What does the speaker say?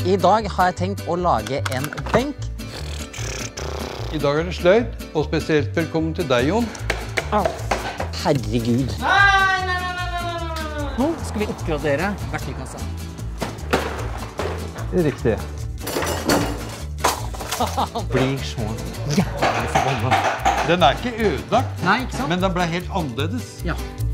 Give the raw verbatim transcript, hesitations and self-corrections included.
I dag har jeg tenkt å lage en benk. I dag er det sløyd, og spesielt velkommen til deg, Jon. Herregud. Nei, nei, nei, nei, nei, nei. Nå skal vi oppgradere verktøykassa. Riktig. Blir så jævlig forbannet. Den er ikke ødelagt, Nei, ikke sant? men den ble helt annerledes. Ja.